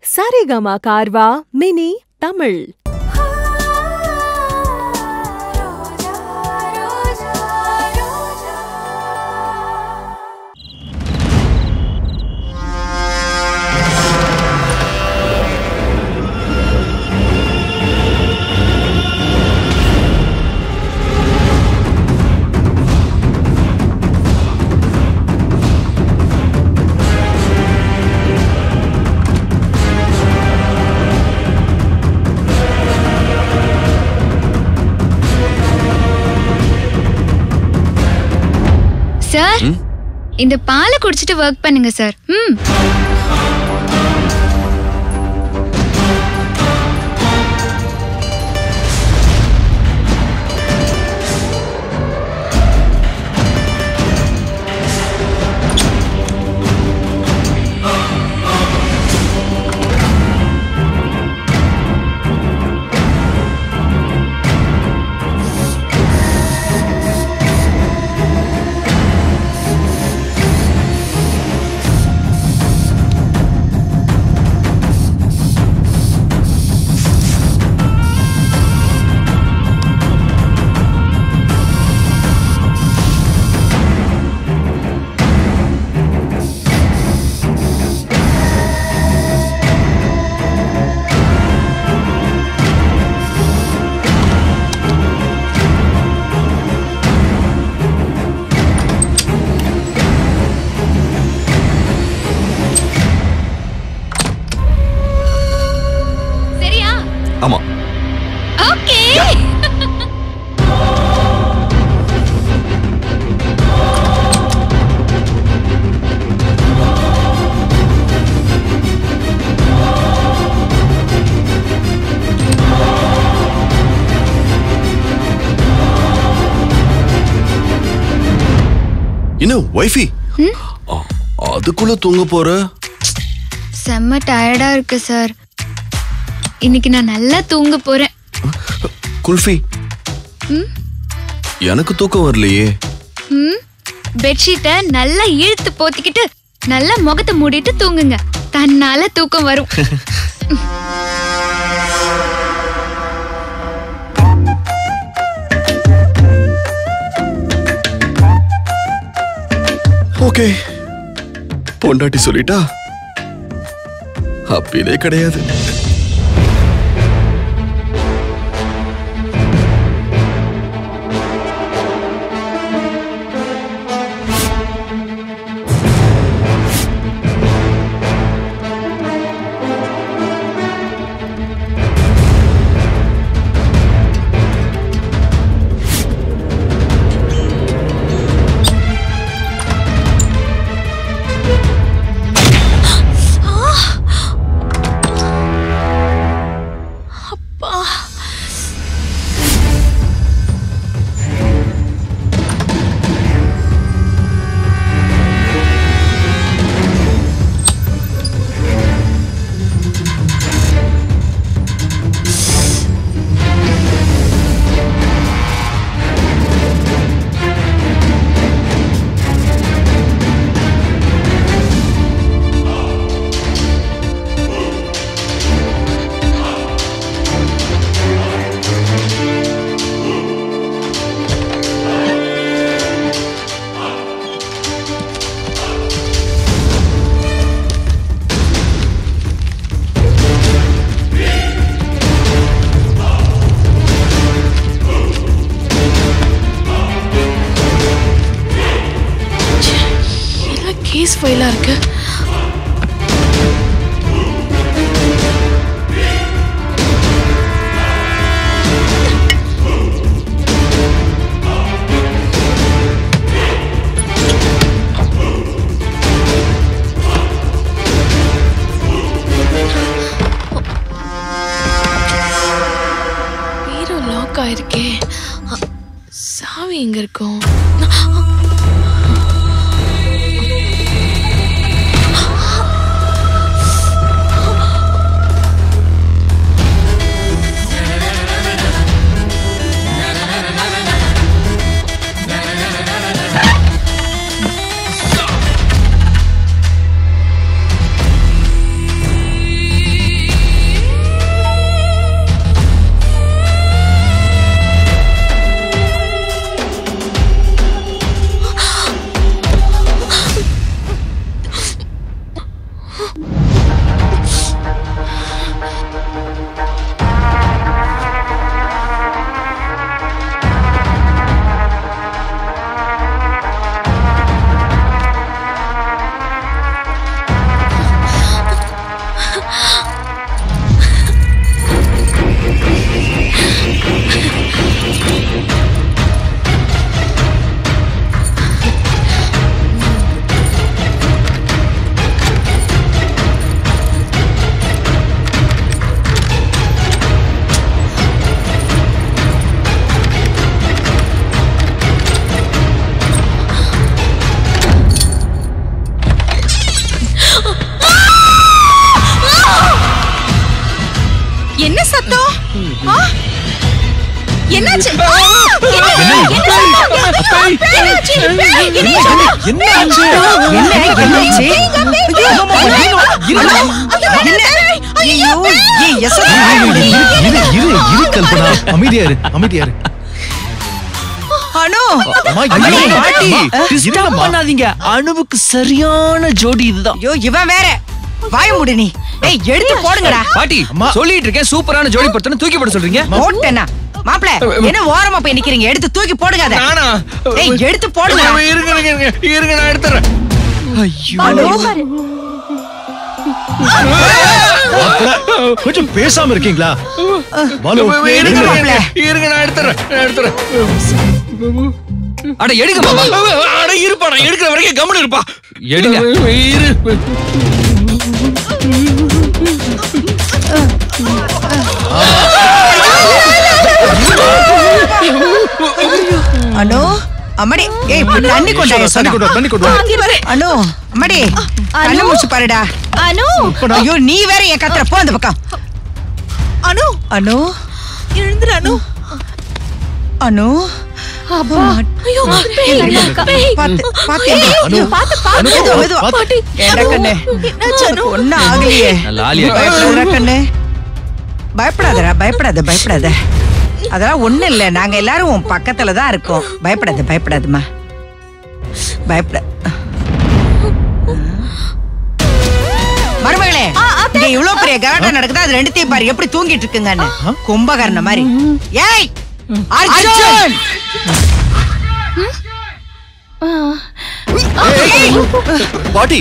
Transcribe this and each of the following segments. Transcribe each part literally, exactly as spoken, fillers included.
Saregama Carvaan mini Tamil. Sir, இந்த பாலை குடிச்சிட்டு வர்க் பண்ணுங்க சார். ம். ஆமா. ஓகே. என்ன வைஃபி? அதுக்குள்ள தூங்க போற? செம்ம டயர்டா இருக்கு சார். இன்னைக்கு நான் நல்லா தூங்க போறேன். குல்ஃபி, எனக்கு தூக்கம் வரலையே. ம், பெட்ஷீட்டை நல்லா இழுத்து போத்திக்கிட்டு நல்லா முகத்தை மூடிட்டு தூங்குங்க. தன்னால தூக்கம் வரும். ஓகே, பொண்டாட்டி சொல்லிட்டா அப்பீலே கிடையாது. கேஸ் ஃபைலா இருக்கு. பீரோ லாக் ஆயிருக்கே. சாவி எங்க இருக்கும்? என்னாச்சு? அமைதியாரு அமைதியாரு அனு பண்ணாதீங்க. அணுவுக்கு சரியான ஜோடி இதுதான். ஐயோ இவன் வேற வாய மூடு நீ. ஏய் எடுத்து போடுங்கடா. பாட்டி சொல்லிட்டு இருக்கேன் சூப்பரான ஜோடி பொறுத்தன தூக்கி போட சொல்றீங்க. போட்டேனா மாப்ள என்ன ஓரமா போய் நிக்கிறீங்க? எடுத்து தூக்கி போடுங்க அத. நானா? ஏய் எடுத்து போடுங்க. இருங்க இருங்க இருங்க நான் எடுத்துறேன். ஐயோ கொஞ்சம் பேசாம இருக்கீங்களா? இருங்க நான் எடுத்துறேன் நான் எடுத்துறேன். அட எடுங்க மாமா. அட இருப்பா நான் எடுக்கிற வரைக்கும் கம்முனு இருப்பா. எடுங்க இரு. அனு அம்மாடி ஏய் தண்ணி கொண்டா தண்ணி கொண்டு தண்ணி கொண்டு அனு அம்மாடி கண்ணு மூச்சு பாருடா. அனு ஐயோ நீ வேற என் கத்துற போ அந்த பக்கம். அனு அனு எழுந்துரு அனு. அனு அப்பா ஐயோ பேய் பாத்து பாத்து அனு பாத்து பாத்து மெதுவா மெதுவா பாட்டி ஏண்டா கண்ணே என்னாச்சு அனு? ஒண்ணும் ஆகலையே. லாலியா பயப்படாதடா கண்ணே. பயப்படாதடா பயப்படாத பயப்படாத. அதெல்லாம் ஒண்ணும் இல்ல. நாங்க எல்லாரும் உன் பக்கத்துல தான் இருக்கோம். பயப்படாத பயப்படாதம்மா. பயப்பட மருமகளே இங்க இவ்வளவு பெரிய கலாட்டா நடக்குது. அது ரெண்டுத்தையும் பாரு எப்படி தூங்கிட்டு இருக்குங்கன்னு. கும்பகர்ண மாதிரி. ஏய் அர்ஜுன் பாட்டி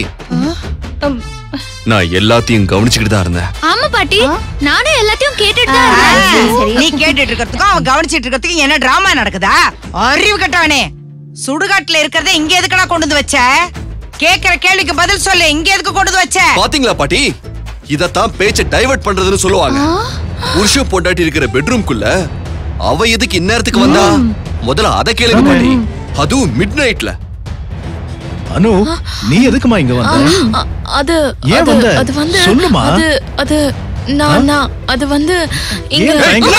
நான் எல்லாத்தையும் கவனிச்சுக்கிட்டு தான் இருந்தேன். ஆமா பாட்டி நானும் எல்லாத்தையும் கேட்டுட்டு தான் இருந்தேன். நீ கேட்டுட்டு இருக்கிறதுக்கும் அவன் கவனிச்சிட்டு இருக்கிறதுக்கும் என்ன டிராமா நடக்குதா? அறிவு கட்டவனே சுடுகாட்டுல இருக்கிறத இங்க எதுக்குடா கொண்டு வந்து வச்ச? கேக்குற கேள்விக்கு பதில் சொல்லு. இங்க எதுக்கு கொண்டு வந்து வச்ச? பாத்தீங்களா பாட்டி, இதத்தான் பேச்ச டைவர்ட் பண்றதுன்னு சொல்லுவாங்க. புருஷ பொண்டாட்டி இருக்கிற பெட்ரூம்குள்ள அவ எதுக்கு இந்நேரத்துக்கு வந்தா? முதல்ல அத கேளுங்க பாட்டி. அதுவும் மிட் நைட்ல. அனு நீ எதுக்குமா இங்க வந்த? அது ஏன் வந்த? அது வந்து சொல்லுமா. அது அது நான் நான் அது வந்து இங்க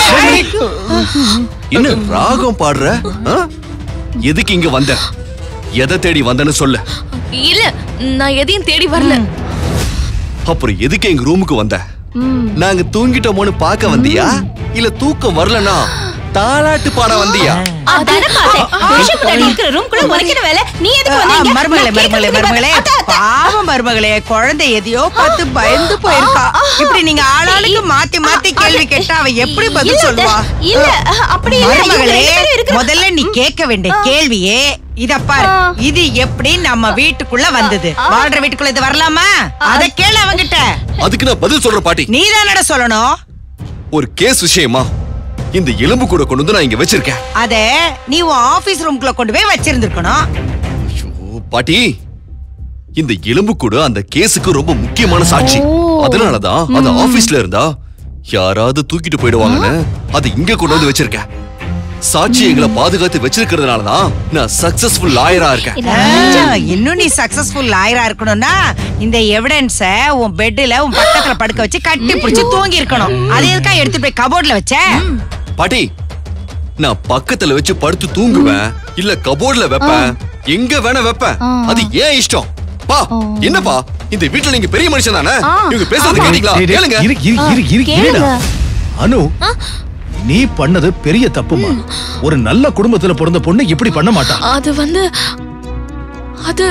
என்ன ராகம் பாடுற? ஆ? எதுக்கு இங்க வந்த? எதை தேடி வந்தன்னு சொல்லு. இல்ல நான் எதையும் தேடி வரல. அப்புறம் எதுக்கு எங்க ரூமுக்கு வந்த? நாங்க தூங்கிட்டோமோன்னு பாக்க வந்தியா இல்ல தூக்கம் வரலனா தாலாட்டு பாட வந்தியா? அதான பார்த்தேன். புருஷ பொண்டாட்டி இருக்கிற ரூம்க்குள்ள உனக்கு வேலை. நீ எதுக்கு வந்தீங்க? மருமகளே மருமகளே மருமகளே பாவம் மருமகளே குழந்தை எதையோ பார்த்து பயந்து போயிருக்கா. இப்படி நீங்க ஆளாளுக்கு மாத்தி மாத்தி கேள்வி கேட்டா அவ எப்படி பதில் சொல்லுவா? இல்ல அப்படி இல்ல. மருமகளே முதல்ல நீ கேட்க வேண்டிய கேள்வியே இத பாரு. இது எப்படி நம்ம வீட்டுக்குள்ள வந்தது? வாழ்ற வீட்டுக்குள்ள இது வரலாமா? அத கேளு அவங்கிட்ட. அதுக்கு நான் பதில் சொல்ற பாட்டி. நீ தானடா சொல்லணும். ஒரு கேஸ் விஷயமா இந்த எலும்பு கூட கொண்டு வந்து நான் இங்க வச்சிருக்கேன். அத நீ உன் ஆபீஸ் ரூம்குள்ள கொண்டு போய் வச்சிருந்திருக்கணும். ஐயோ பாட்டி, இந்த எலும்பு கூட அந்த கேஸுக்கு ரொம்ப முக்கியமான சாட்சி. அதனாலதான் அது ஆபீஸ்ல இருந்தா யாராவது தூக்கிட்டு போயிடுவாங்கன்னு அது இங்க கொண்டு வந்து வச்சிருக்கேன். சாட்சி எங்களை பாதுகாத்து வச்சிருக்கிறதுனாலதான் நான் சக்சஸ்ஃபுல் லாயரா இருக்கேன். இன்னும் நீ சக்சஸ்ஃபுல் லாயரா இருக்கணும்னா இந்த எவிடன்ஸ உன் பெட்ல உன் பக்கத்துல படுக்க வச்சு கட்டி பிடிச்சு தூங்கி இருக்கணும். அது எதுக்கா எடுத்து போய் கபோர்ட்ல வச்ச? பாட்டி, நான் பக்கத்துல வச்சு படுத்து தூங்குவேன், இல்ல கபோர்ட்ல வைப்பேன், எங்க வேணா வைப்பேன். அது ஏன் இஷ்டம். பா என்னப்பா, இந்த வீட்டுல நீங்க பெரிய மனுஷன் தானே, இவங்க பேசுறது கேட்டீங்களா? கேளுங்க. இரு இரு இரு இரு இருடா. அனு நீ பண்ணது பெரிய தப்புமா. ஒரு நல்ல குடும்பத்துல பிறந்த பொண்ணு இப்படி பண்ண மாட்டா. அது வந்து அது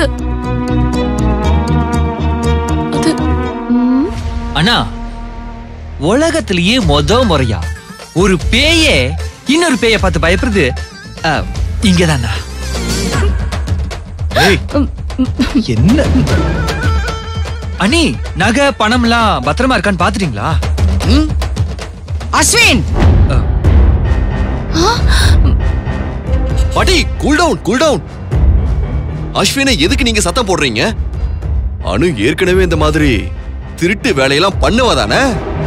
அது அண்ணா உலகத்திலேயே மொத முறையா ஒரு பேயே இன்னொரு பேய பார்த்து பயப்படுது இங்கதானா? என்ன அண்ணி நகை பணம் எல்லாம் பத்திரமா இருக்கான்னு பாத்துட்டீங்களா? அஸ்வின் பாட்டி கூல் டவுன் கூல் டவுன். அஸ்வினை எதுக்கு நீங்க சத்தம் போடுறீங்க? அனு ஏற்கனவே இந்த மாதிரி திருட்டு வேலையெல்லாம் பண்ணுவதானே?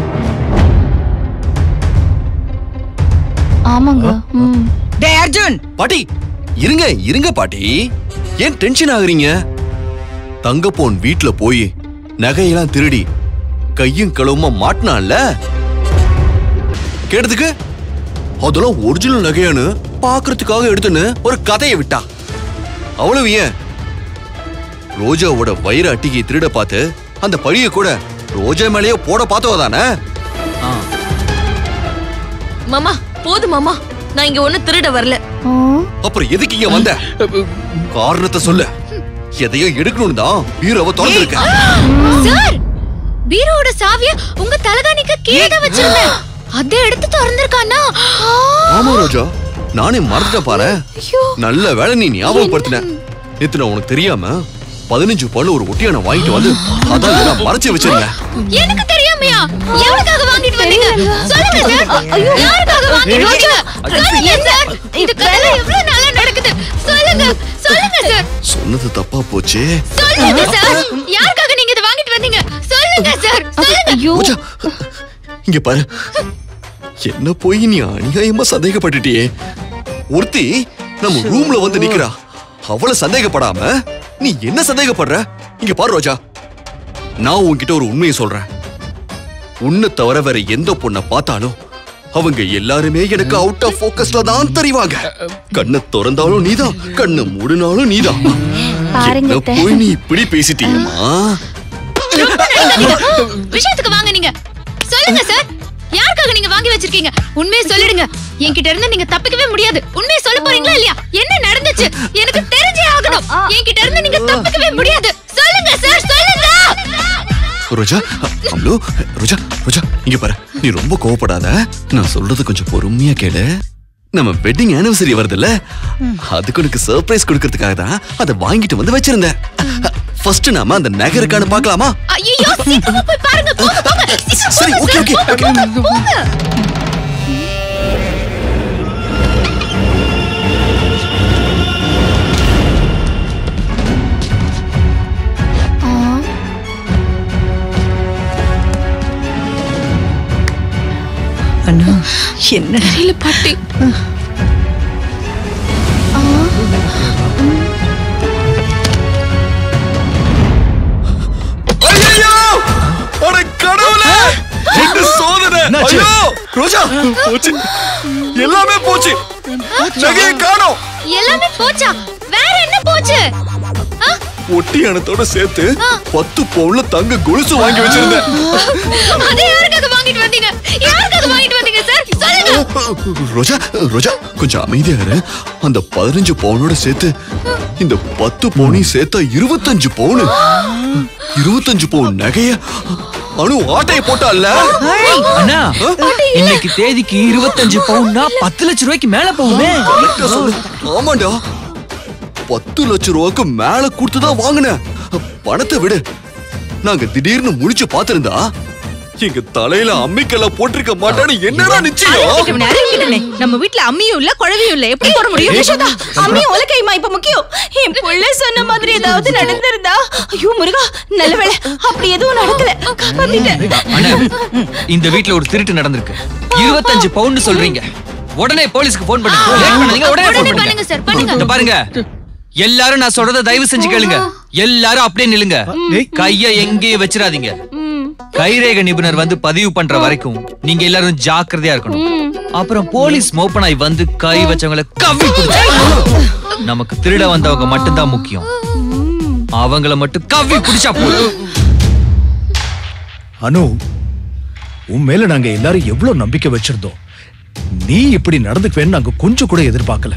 ஆமாங்க. டேய் அர்ஜுன். பாட்டி இருங்க இருங்க பாட்டி, ஏன் டென்ஷன் ஆகுறீங்க? தங்கப்போன் வீட்டுல போய் நகையெல்லாம் திருடி கையும் களவுமா மாட்டினான்ல, கேட்டதுக்கு அதெல்லாம் ஒரிஜினல் நகையானு பாக்குறதுக்காக எடுத்துன்னு ஒரு கதையை விட்டா. அவ்வளவு ஏன் ரோஜாவோட வைர அட்டிகை திருட பார்த்து அந்த பழிய கூட ரோஜா மேலேயே போட பார்த்தவதானே? மாமா போதும் மாமா, நான் இங்க ஒண்ணு திருட வரல. அப்புறம் எதுக்கு இங்க வந்த? காரணத்தை சொல்லு. எதையோ எடுக்கணும் தான் பீரோவை திறந்திருக்க. சார், பீரோவோட சாவிய உங்க தலகாணிக்கு கீழே வச்சிருந்தேன். அதை எடுத்து திறந்திருக்கானா? ஆமா ரோஜா, நானே மறந்துட்டேன் பாரு. நல்ல வேலை நீ ஞாபகப்படுத்தின. நேத்து நான் உனக்கு தெரியாம பதினஞ்சு பவுன் ஒரு ஒட்டியான வாங்கிட்டு வந்து அதான் நான் மறைச்சு வச்சிருந்தேன். எனக்கு தெரியாமையா? எவனுக்காக வாங்கிட்டு வந்தீங்க? சொல்லுங்க சார். யாருக்காக வாங்கிட்டு வந்தீங்க? சொல்லுங்க சார். இந்த கதை எவ்வளவு நாளா நடக்குது? சொல்லுங்க, சொல்லுங்க சார். சொன்னது தப்பா போச்சு. சொல்லுங்க சார். யாருக்காக நீங்க இத வாங்கிட்டு வந்தீங்க? சொல்லுங்க சார். சொல்லுங்க. ரோஜா, இங்க பாரு. என்ன போய் நீ அநியாயமா சந்தேகப்பட்டுட்டியே. ஒருத்தி நம்ம ரூம்ல வந்து நிக்கிறா. அவளை சந்தேகப்படாம நீ என்ன சந்தேகப்படுற? இங்க பாரு ரோஜா, நான் உன்கிட்ட ஒரு உண்மையை சொல்றேன். உன்னை தவிர வேற எந்த பொண்ணை பார்த்தாலும் அவங்க எல்லாருமே எனக்கு அவுட் ஆஃப் போக்கஸ்ல தான் தெரிவாங்க. கண்ணை திறந்தாலும் நீதான், கண்ணை மூடினாலும் நீதான். என்ன போய் நீ இப்படி பேசிட்டீங்கம்மா? விஷயத்துக்கு வாங்க. நீங்க சொல்லுங்க சார். யாருக்காக நீங்க வாங்கி வச்சிருக்கீங்க? உண்மையை சொல்லிடுங்க. என்கிட்ட இருந்து நீங்க தப்பிக்கவே முடியாது. உண்மையை சொல்ல போறீங்களா இல்லையா? என்ன நடந்துச்சு எனக்கு தெரிஞ்சே ஆகணும். என்கிட்ட இருந்து நீங்க தப்பிக்கவே முடியாது. சொல்லுங்க சார், சொல்லுங்க. ரோஜா, அம்லு, ரோஜா, ரோஜா, இங்க பாரு. நீ ரொம்ப கோவப்படாத. நான் சொல்றது கொஞ்சம் பொறுமையா கேளு. நம்ம வெட்டிங் ஆனிவர்சரி வருதுல்ல, அதுக்கு உனக்கு சர்ப்ரைஸ் கொடுக்கறதுக்காக தான் அதை வாங்கிட்டு வந்து வச்சிருந்தேன். ஃபர்ஸ்ட் நாம அந்த நகை இருக்கான்னு பார்க்கலாமா? ஐயோ, சீக்கிரமா போய் பாருங்க. போங்க, போங்க. சரி, ஓகே, ஓகே, ஓகே. போங்க. அண்ணா, என்ன தெரியல பாட்டி. ஐயோ! அட கடவுளே! என்ன சோதனை! என்னாச்சு? ஐயோ! ரோஜா, போச்சு. எல்லாமே போச்சு. நகையை காணோம். எல்லாமே போச்சா? வேற என்ன போச்சு? ஒட்டியானத்தோட சேர்த்து பத்து பவுன்ல தங்க கொலுசு வாங்கி வச்சிருந்தேன். அதை யாருக்காக வாங்கிட்டு வந்தீங்க? யாருக்காக வாங்கிட்டு வந்தீங்க சார்? சொல்லுங்க. ரோஜா, ரோஜா, கொஞ்சம் அமைதியா இரு. அந்த பதினஞ்சு பவுனோட சேர்த்து இந்த பத்து பவுனையும் சேர்த்தா இருபத்தஞ்சு பவுன். இருபத்தஞ்சு பவுன் நகைய அனு ஆட்டையை போட்டால. அண்ணா, இன்னைக்கு தேதிக்கு இருபத்தஞ்சு பவுன்னா பத்து லட்சம் ரூபாய்க்கு மேல போகுமே. ஆமாண்டா, பத்து லட்சம் ரூபாய்க்கு மேல கொடுத்துதான் வாங்கினேன். பணத்தை விடு. நாங்க திடீர்னு முடிச்சு பாத்திருந்தா எங்க தலையில அம்மிக்கல்ல போட்டிருக்க மாட்டான்னு என்னடா நிச்சயம்? நம்ம வீட்ல அம்மியும் இல்ல, குழவையும் இல்ல, எப்படி போட முடியும்? யசோதா, அம்மியும் உலக்கையுமா இப்ப முக்கியம். என் புள்ள சொன்ன மாதிரி ஏதாவது நடந்திருந்தா, ஐயோ முருகா, நல்ல வேளை அப்படி எதுவும் நடக்கல. காப்பாத்திட்டேன். அண்ணா, இந்த வீட்ல ஒரு திருட்டு நடந்திருக்கு. இருபத்தஞ்சு பவுன் சொல்றீங்க. உடனே போலீஸ்க்கு போன் பண்ணுங்க. லேட் பண்ணாதீங்க, உடனே போன் பண்ணுங்க பண்ணுங்க சார், பண்ணுங்க. இங்க பாருங்க, எல்லாரும் நான் சொல்றத தயவு செஞ்சு கேளுங்க. எல்லாரும் அப்படியே நில்லுங்க. கைய எங்கேயே வச்சிடாதீங்க. கைரேக நிபுணர் வந்து பதிவு பண்ற வரைக்கும் நீங்க எல்லாரும் ஜாக்கிரதையா இருக்கணும். அப்புறம் போலீஸ் மோப்பனாய் வந்து கை வச்சவங்களை கவ்வி பிடிச்சு, நமக்கு திருட வந்தவங்க மட்டும்தான் முக்கியம். அவங்கள மட்டும் கவ்வி பிடிச்சா போதும். அனு, உன் மேல நாங்க எல்லாரும் எவ்வளவு நம்பிக்கை வச்சிருந்தோம். நீ இப்படி நடந்துக்குவேன்னு நாங்க கொஞ்சம் கூட எதிர்பார்க்கல.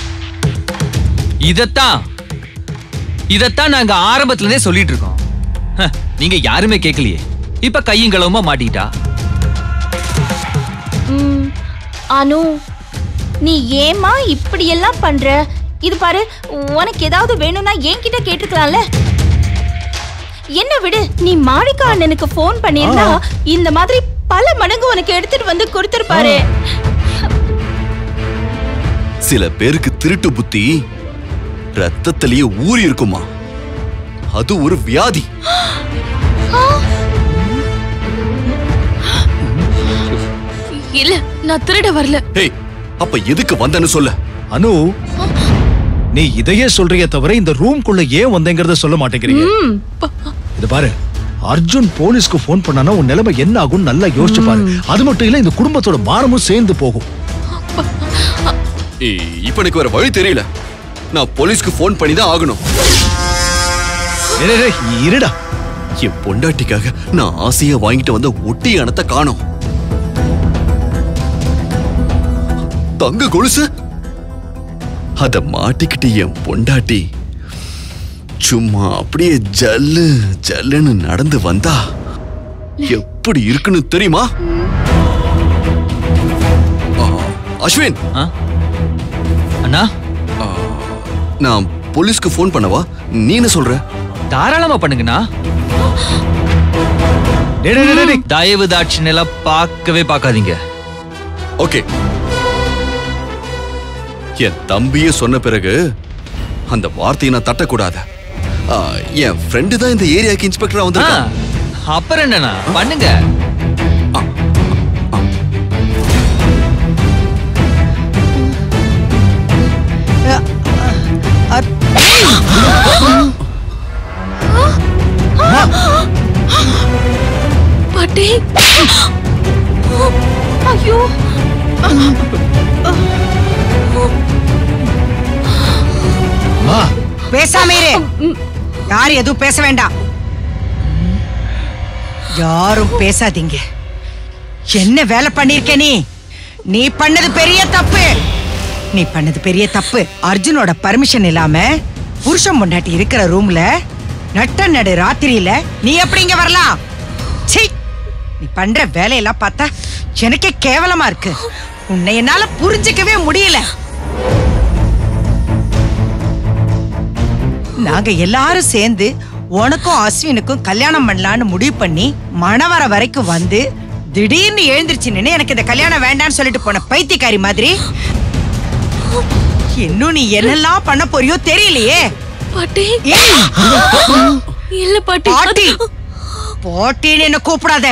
இதத்தான் இதத்தான் நாங்க ஆரம்பத்துல இருந்தே சொல்லிட்டு இருக்கோம். நீங்க யாருமே கேட்கலையே. இப்ப கையும் களவுமா மாட்டிட்டா. அனு, நீ ஏமா இப்படி எல்லாம் பண்ற? இது பாரு, உனக்கு ஏதாவது வேணும்னா என்கிட்ட கேட்டுக்கலாம்ல. என்ன விடு, நீ மாணிக்கா அண்ணனுக்கு போன் பண்ணிருந்தா இந்த மாதிரி பல மடங்கு உனக்கு எடுத்துட்டு வந்து கொடுத்திருப்பாரு. சில பேருக்கு திருட்டு புத்தி ரத்தத்திலேயே ஊறி இருக்குமா. அது ஒரு வியாதி. இல்ல, நான் திருட வரல. ஏய், அப்ப எதுக்கு வந்தன்னு சொல்ல. அனு, நீ இதையே சொல்றியே தவிர இந்த ரூம்குள்ள ஏன் வந்தேங்கறத சொல்ல மாட்டேங்கிறீங்க. இது பாரு, அர்ஜுன் போலீஸ்க்கு போன் பண்ணானா உன் நிலைமை என்ன ஆகும் நல்லா யோசிச்சு பாரு. அது மட்டும் இல்ல, இந்த குடும்பத்தோட மானமும் சேர்ந்து போகும். இப்ப எனக்கு வேற வழி தெரியல. நான் போலீஸ்க்கு போன் பண்ணி தான் ஆகணும். இருடா, என் பொண்டாட்டிக்காக நான் ஆசையா வாங்கிட்டு வந்த ஒட்டி அணத்தை காணோம். தங்க கொலுசு அத மாட்டிக்கிட்டு என் பொண்டாட்டி சும்மா அப்படியே ஜல்லு ஜல்லுன்னு நடந்து வந்தா எப்படி இருக்குன்னு தெரியுமா? அஸ்வின், அண்ணா நான் போலீஸ்க்கு போன் பண்ணவா? நீ என்ன சொல்ற? தாராளமா பண்ணுங்கண்ணா. தயவு தாட்சியம் எல்லாம் பார்க்கவே பார்க்காதீங்க. ஓகே. என் தம்பியே சொன்ன பிறகு அந்த வார்த்தையை நான் தட்டக்கூடாது. என் ஃப்ரெண்டு தான் இந்த ஏரியாக்கு இன்ஸ்பெக்டரா வந்திருக்கான். அப்புறம் என்னண்ணா பண்ணுங்க. பாட்டி, ஐயோ, பேசாம இரு. யாரும் எதுவும் பேச வேண்டாம். யாரும் பேசாதீங்க. என்ன வேலை பண்ணிருக்க நீ? நீ பண்ணது பெரிய தப்பு. நீ பண்ணது பெரிய தப்பு. அர்ஜுனோட பர்மிஷன் இல்லாம புருஷன் பொண்டாட்டி இருக்கிற ரூம்ல நட்ட நடு ராத்திரியில நீ எப்படி இங்க வரலாம்? சீ, நீ பண்ற வேலையெல்லாம் பார்த்தா எனக்கே கேவலமா இருக்கு. உன்னை என்னால புரிஞ்சுக்கவே முடியல. நாங்க எல்லாரும் சேர்ந்து உனக்கும் அஸ்வினுக்கும் கல்யாணம் பண்ணலான்னு முடிவு பண்ணி மணவர வரைக்கும் வந்து திடீர்னு எழுந்திருச்சு நின்னு எனக்கு இந்த கல்யாணம் வேண்டான்னு சொல்லிட்டு போன பைத்தியக்காரி மாதிரி இன்னும் நீ என்னெல்லாம் பண்ண போறியோ தெரியலையே. பாட்டி, இல்ல பாட்டி. பாட்டி பாட்டின்னு என்ன கூப்பிடாத.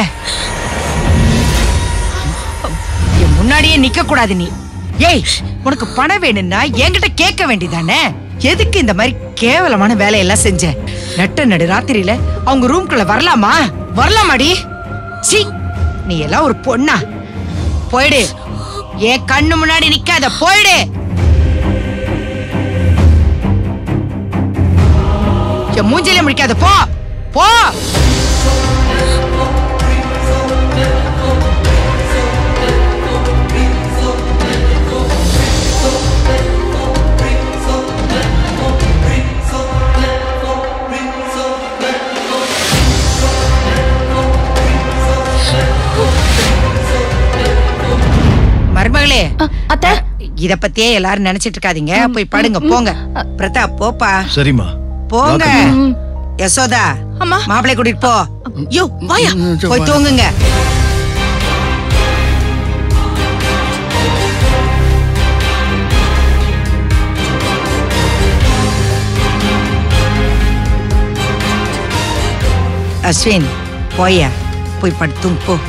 என் முன்னாடியே நிக்க கூடாது நீ. ஏய், உனக்கு பணம் வேணும்னா என்கிட்ட கேட்க வேண்டியதானே? எதுக்கு இந்த மாதிரி கேவலமான வேலையெல்லாம் செஞ்ச? நட்ட நடு ராத்திரியில அவங்க ரூம்குள்ள வரலாமா? வரலாமாடி? சீ, நீ எல்லாம் ஒரு பொண்ணா? போயிடு. என் கண்ணு முன்னாடி நிக்காத, போயிடு. என் மூஞ்சில முடிக்காத, போ போ. மருமகளே, அத்தை, இத பத்தியே எல்லாரும் நினைச்சிட்டு இருக்காதீங்க. போய் படுங்க, போங்க. பிரதாப், போப்பா. சரிம்மா, போங்க. யசோதா, அம்மா, மாப்பிள்ளை கூட்டிட்டு போ. யோ, வாயா. போய் தூங்குங்க. அஸ்வின், போயா, போய் படுத்தும் போ.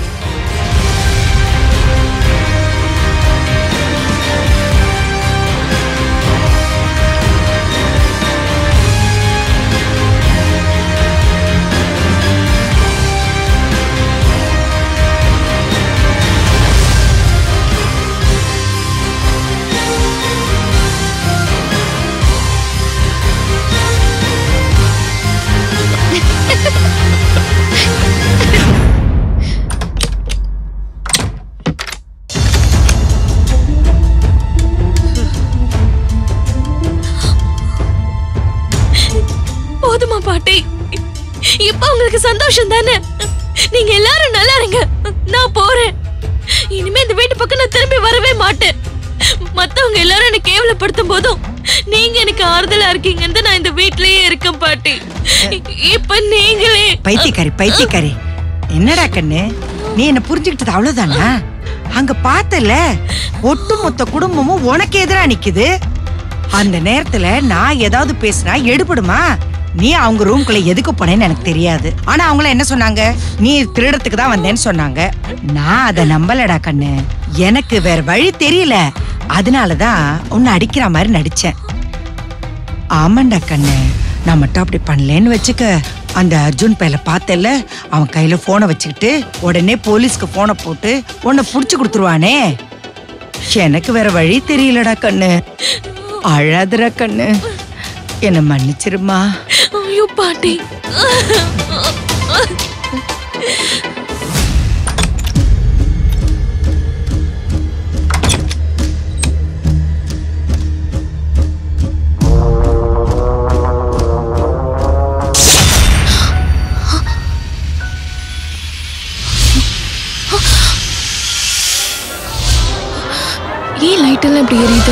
போதுமா பாட்டி? இப்ப உங்களுக்கு சந்தோஷம் தானே? நீங்க எல்லாரும் நல்லா இருங்க. நான் போறேன். இனிமே இந்த வீட்டு பக்கம் நான் திரும்பி வரவே மாட்டேன். மத்தவங்க எல்லாரும் எனக்கு கேவலப்படுத்தும் போதும் நீங்க எனக்கு ஆறுதலா இருக்கீங்கன்னு நான் இந்த வீட்லயே இருக்கேன் பாட்டி. இப்ப நீங்களே பைத்தியக்காரி, பைத்தியக்காரி. என்னடா கண்ணு, நீ என்ன புரிஞ்சுக்கிட்டது அவ்வளவுதானா? அங்க பார்த்தல ஒட்டுமொத்த குடும்பமும் உனக்கு எதிரா நிக்குது. அந்த நேரத்துல நான் ஏதாவது பேசினா எடுபடுமா? நீ அவங்க ரூம்குள்ள எதுக்கு போனேன்னு எனக்கு தெரியாது. ஆனா அவங்கள என்ன சொன்னாங்க? நீ திருடத்துக்கு தான் வந்தேன்னு சொன்னாங்க. நான் அதை நம்பலடா கண்ணு. எனக்கு வேற வழி தெரியல. அதனாலதான் உன்னை அடிக்கிற மாதிரி நடிச்சேன். ஆமாண்டா கண்ணு, நான் மட்டும் அப்படி பண்ணலன்னு வச்சுக்க, அந்த அர்ஜுன் பையல பார்த்தல, அவன் கையில போனை வச்சுக்கிட்டு உடனே போலீஸ்க்கு போனை போட்டு உன்னை புடிச்சு கொடுத்துருவானே. எனக்கு வேற வழி தெரியலடா கண்ணு. அழாதடா கண்ணு, என்ன மன்னிச்சிருமா. ஐயோ பாட்டி. ஏன் லைட் எல்லாம் இப்படி எரியுது?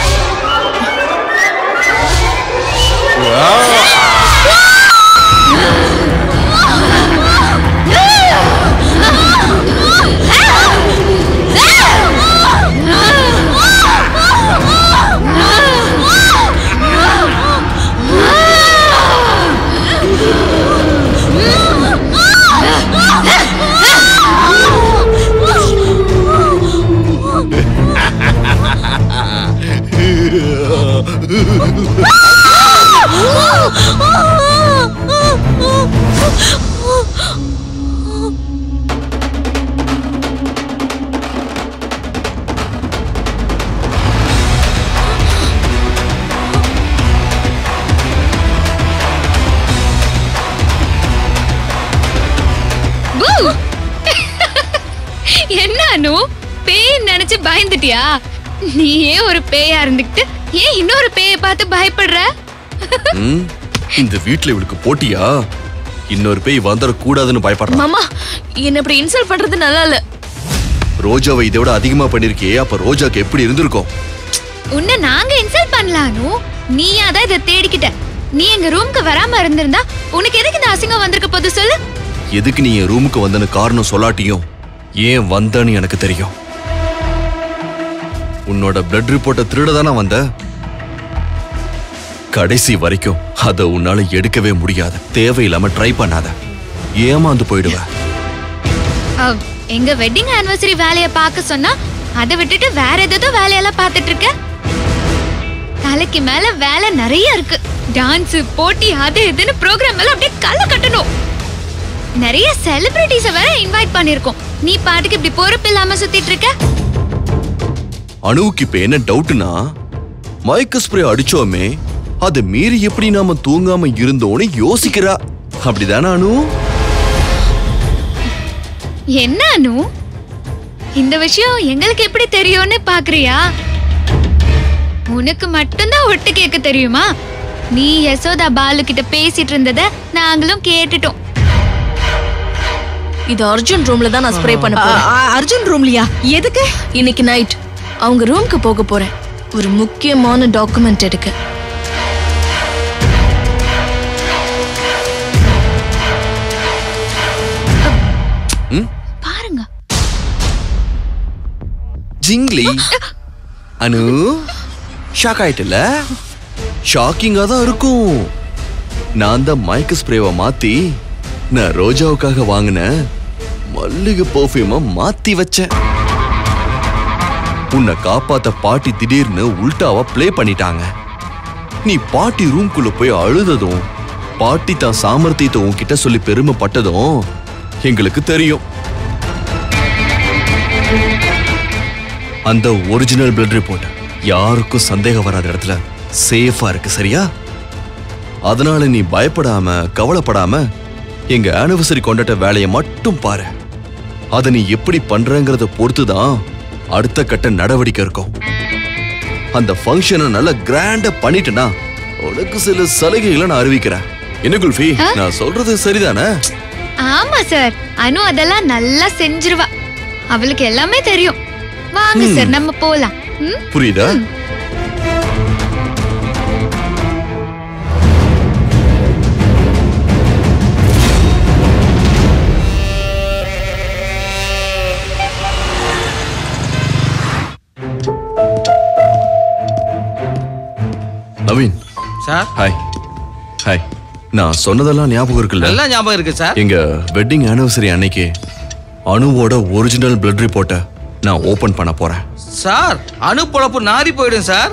என்ன அனு, பேய் நினைச்சு பயந்துட்டியா? நீயே ஒரு பேயா இருந்துகிட்டு ஏன் இன்னொரு பேயை பார்த்து பயப்படுற? இந்த வீட்டுல இவளுக்கு போட்டியா? இன்னொரு பேய் வந்துட கூடாதுன்னு பயப்படுறா. மாமா, என்ன இப்படி இன்சல்ட் பண்றது நல்லா இல்ல. ரோஜாவை இதை விட அதிகமா பண்ணிருக்கே, அப்ப ரோஜாக்கு எப்படி இருந்திருக்கும்? உன்னை நாங்க இன்சல்ட் பண்ணலானு, நீயா தான் இதை தேடிக்கிட்ட. நீ எங்க ரூமுக்கு வராம இருந்திருந்தா உனக்கு எதுக்கு இந்த அசிங்கம் வந்திருக்க போது சொல்லு? எதுக்கு நீ என் ரூமுக்கு வந்தன்னு காரணம் சொல்லாட்டியும் ஏன் வந்தன்னு எனக்கு தெரியும். உன்னோட பிளட் ரிப்போர்ட்டை திருட தானே வந்த. கடைசி வரைக்கும் அதை உன்னால எடுக்கவே முடியாது. தேவையில்லாம ட்ரை பண்ணாத, ஏமாந்து போயிடுவ. எங்க வெட்டிங் ஆனிவர்சரி வேலைய பார்க்க சொன்னா அதை விட்டுட்டு வேற ஏதோ வேலையெல்லாம் பார்த்துட்டு இருக்க. தலைக்கு மேல வேலை நிறைய இருக்கு. டான்ஸ் போட்டி அது இதுன்னு ப்ரோக்ராம் எல்லாம் அப்படியே கல்ல கட்டணும். நிறைய செலிபிரிட்டிஸ வேற இன்வைட் பண்ணிருக்கோம். நீ பாட்டுக்கு இப்படி பொறுப்பு இல்லாம சுத்திட்டு இருக்க. அணுவுக்கு இப்ப என்ன டவுட்னா, மயக்க ஸ்ப்ரே அடிச்சோமே, அதை மீறி எப்படி நாம தூங்காம இருந்தோன்னு யோசிக்கிறா. அப்படிதானே அணு? என்ன அனு, இந்த விஷயம் எங்களுக்கு எப்படி தெரியும்னு பாக்குறியா? உனக்கு மட்டும்தான் ஒட்டு கேட்க தெரியுமா? நீ யசோதா பாலு கிட்ட பேசிட்டு இருந்தத நாங்களும் கேட்டுட்டோம். இது அர்ஜுன் ரூம்ல தான் நான் ஸ்ப்ரே பண்ண போறேன். அர்ஜுன் ரூம்லயா? எதுக்கு? இன்னைக்கு நைட் அவங்க ரூமுக்கு போக போறேன், ஒரு முக்கியமான டாக்குமெண்ட் எடுக்க. பாருங்க. ஜிங்லி, அனு ஷாக் ஆயிட்டல? ஷாக்கிங்கா தான் இருக்கும். நான் தான் மயக்க ஸ்ப்ரேவை மாத்தி நான் ரோஜாவுக்காக வாங்கின மல்லிகை பர்ஃபியூமை மாத்தி வச்சேன். உன்னை காப்பாத்த பாட்டி திடீர்னு உல்டாவா பிளே பண்ணிட்டாங்க. நீ பாட்டி ரூம்குள்ள போய் அழுததும், பாட்டி தான் சாமர்த்தியத்தை உன்கிட்ட சொல்லி பெருமைப்பட்டதும் எங்களுக்கு தெரியும். அந்த ஒரிஜினல் பிளட் ரிப்போர்ட் யாருக்கும் சந்தேகம் வராத இடத்துல சேஃபா இருக்கு, சரியா? அதனால நீ பயப்படாம கவலைப்படாம எங்க ஆனிவர்சரி கொண்டாட்ட வேலையை மட்டும் பாரு. அதை நீ எப்படி பண்றங்கிறத பொறுத்துதான் அடுத்த கட்ட நடவடிக்கை இருக்கும். அந்த ஃபங்க்ஷனை நல்லா கிராண்டா பண்ணிட்டேன்னா உனக்கு சில சலுகைகளை நான் அறிவிக்கிறேன். என்ன குல்ஃபி, நான் சொல்றது சரிதானே? ஆமா சார், அனு அதெல்லாம் நல்லா செஞ்சிருவா. அவளுக்கு எல்லாமே தெரியும். வாங்க சார், நம்ம போலாம். புரியுதா? நவீன் சார். ஹாய். ஹாய். நான் சொன்னதெல்லாம் ஞாபகம் இருக்குல்ல? நல்லா ஞாபகம் இருக்கு சார். எங்க வெட்டிங் ஆனிவர்சரி அன்னைக்கு அணுவோட ஒரிஜினல் பிளட் ரிப்போர்ட்டை நான் ஓபன் பண்ண போறேன். சார், அணு பொழப்பு நாரி போயிடும் சார்.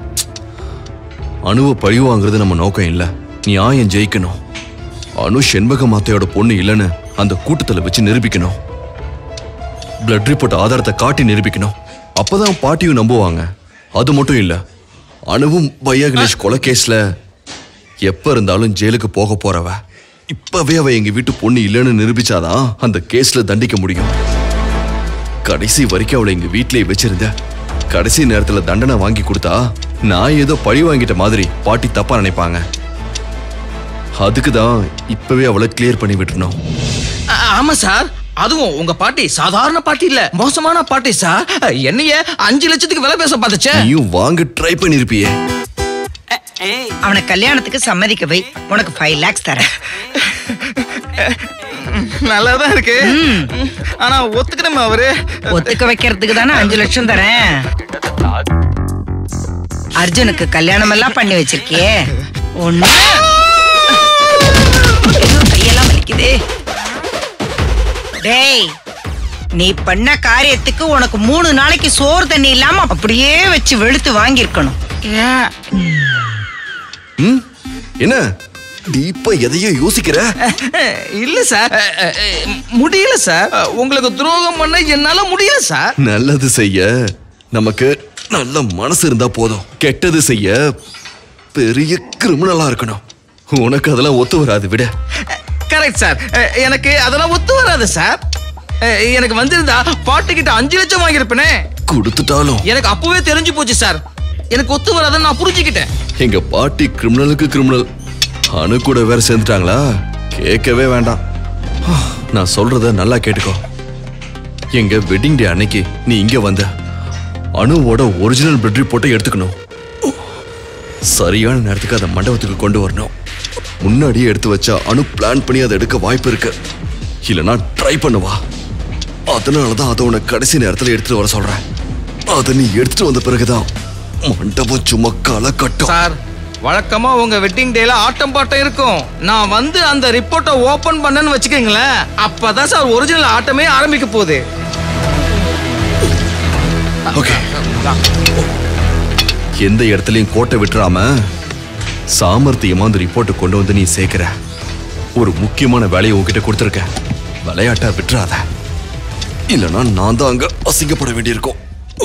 அணுவை பழி வாங்குறது நம்ம நோக்கம் இல்ல. நியாயம் ஜெயிக்கணும். அணு செண்பக மாத்தையோட பொண்ணு இல்லைன்னு அந்த கூட்டத்துல வச்சு நிரூபிக்கணும். பிளட் ரிப்போர்ட் ஆதாரத்தை காட்டி நிரூபிக்கணும். அப்பதான் பாட்டியும் நம்புவாங்க. அது மட்டும் இல்ல, அனுவும் பையா கணேஷ் கொலை கேஸ்ல எப்ப இருந்தாலும் ஜெயிலுக்கு போக போறவ. இப்பவே அவ எங்க வீட்டு பொண்ணு இல்லைன்னு நிரூபிச்சாதான் அந்த கேஸ்ல தண்டிக்க முடியும். கடைசி வரைக்கும் அவளை எங்க வீட்டிலேயே வச்சிருந்த. கடைசி நேரத்துல தண்டனை வாங்கி கொடுத்தா நான் ஏதோ பழி வாங்கிட்ட மாதிரி பாட்டி தப்பா நினைப்பாங்க. அதுக்குதான் இப்பவே அவளை கிளியர் பண்ணி விட்டுறணும். ஆமா சார், அதுவும் உங்க பாட்டி சாதாரண பாட்டி இல்ல, மோசமான பாட்டி சார். என்னைய அஞ்சு லட்சத்துக்கு விலை பேச பார்த்துச்சே. நீயும் வாங்க ட்ரை பண்ணிருப்பியே. அவனை கல்யாணத்துக்கு சம்மதிக்க வை, உனக்கு ஃபைவ் லேக்ஸ் தரேன். நல்லாதான் இருக்கு, ஆனா ஒத்துக்கணுமா அவரு? ஒத்துக்க வைக்கிறதுக்கு தானே அஞ்சு லட்சம் தரேன். அர்ஜுனுக்கு கல்யாணம் எல்லாம் பண்ணி வச்சிருக்கியே, ஒண்ணு கையெல்லாம் வலிக்குது. டேய், நீ பண்ண காரியத்துக்கு உனக்கு மூணு நாளைக்கு சோறு தண்ணி இல்லாம அப்படியே வச்சு வெளுத்து வாங்கியிருக்கணும். என்ன டீப்பா எதையோ யோசிக்கிற? இல்ல சார், முடியல சார். உங்களுக்கு துரோகம் பண்ண என்னால முடியல சார். நல்லது செய்ய நமக்கு நல்ல மனசு இருந்தா போதும். கெட்டது செய்ய பெரிய கிரிமினலா இருக்கணும். உனக்கு அதெல்லாம் ஒத்து வராது, விட. கரெக்ட் சார், எனக்கு அதெல்லாம் ஒத்து வராது சார். எனக்கு வந்திருந்தா பாட்டு கிட்ட அஞ்சு லட்சம் வாங்கியிருப்பேனே. கொடுத்துட்டாலும் எனக்கு அப்பவே தெரிஞ்சு போச்சு சார். எனக்கு ஒத்து வராதுன்னு நான் புரிஞ்சுக்கிட்டேன். எங்க பாட்டி கிரிமினலுக்கு கிரிமினல். அணு கூட வேற சேர்ந்துட்டாங்களா? கேட்கவே வேண்டாம். நான் சொல்றத நல்லா கேட்டுக்கோ. எங்க வெட்டிங் டே அன்னைக்கு நீ இங்க வந்த அணுவோட ஒரிஜினல் பிளட் ரிப்போர்ட்டை எடுத்துக்கணும். சரியான நேரத்துக்கு அதை மண்டபத்துக்கு கொண்டு வரணும். முன்னாடியே எடுத்து வச்சா அணு பிளான் பண்ணி அதை எடுக்க வாய்ப்பு இருக்கு. இல்லைன்னா ட்ரை பண்ணுவா. அதனாலதான் அதை உன கடைசி நேரத்துல எடுத்துட்டு வர சொல்றேன். அதை நீ எடுத்துட்டு வந்த பிறகுதான் மண்டபம் சும்மா களை கட்டும். சார், வழக்கமா உங்க வெட்டிங் டேல ஆட்டம் பாட்டம் இருக்கும். நான் வந்து அந்த ரிப்போர்ட்டை ஓபன் பண்ணேன்னு வச்சுக்கீங்களேன், அப்பதான் சார் ஒரிஜினல் ஆட்டமே ஆரம்பிக்க போகுது. ஓகே, எந்த இடத்துலயும் கோட்டை விட்டுறாம சாமர்த்தியமா அந்த ரிப்போர்ட்டை கொண்டு வந்து நீ சேர்க்கிற. ஒரு முக்கியமான வேலையை உங்ககிட்ட கொடுத்துருக்க. விளையாட்டா விட்டுறாத, இல்லைன்னா நான் தான் அங்க அசிங்கப்பட வேண்டியிருக்கும்.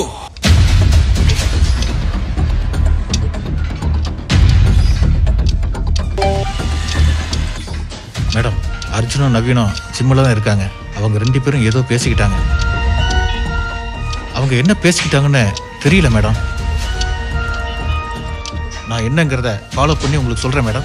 மேடம், அர்ஜுனும் நவீனும் ஜிம்மில் தான் இருக்காங்க. அவங்க ரெண்டு பேரும் ஏதோ பேசிக்கிட்டாங்க. அவங்க என்ன பேசிக்கிட்டாங்கன்னு தெரியல மேடம். நான் என்னங்கிறத ஃபாலோ பண்ணி உங்களுக்கு சொல்றேன் மேடம்.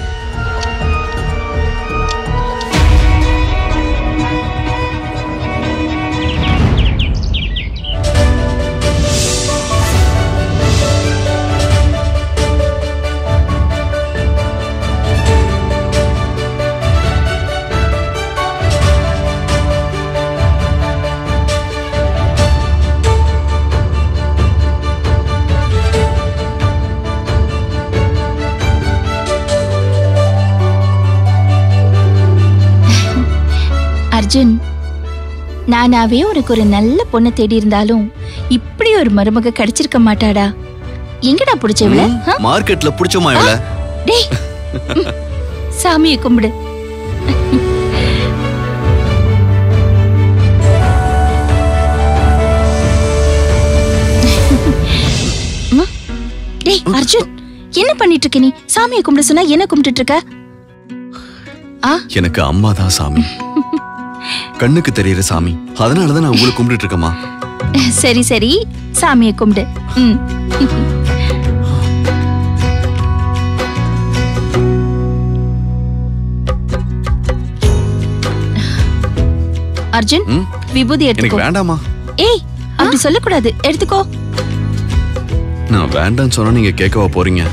அர்ஜுன், நானாவே உனக்கு ஒரு நல்ல பொண்ணை தேடி இருந்தாலும் இப்படி ஒரு மருமக கிடைச்சிருக்க மாட்டாடா. எங்கடா புடிச்சவள? மார்க்கெட்ல புடிச்சமா இவள? டேய், சாமியை கும்பிடு. டேய் அர்ஜுன், என்ன பண்ணிட்டு இருக்க நீ? சாமியை கும்பிட சொன்னா என்ன கும்பிட்டு இருக்க? எனக்கு அம்மா தான் சாமி, கண்ணுக்கு தெரியற சாமி. அதனாலதான் நான் உங்களை கும்பிட்டு இருக்கமா. சரி சரி, சாமியை கும்பிடு. அர்ஜுன், விபூதி எடுத்துக்கோ. எனக்கு வேண்டாமா? ஏய், அப்படி சொல்லக்கூடாது, எடுத்துக்கோ. நான் வேண்டாம்னு சொன்னா நீங்க கேட்கவா போறீங்க?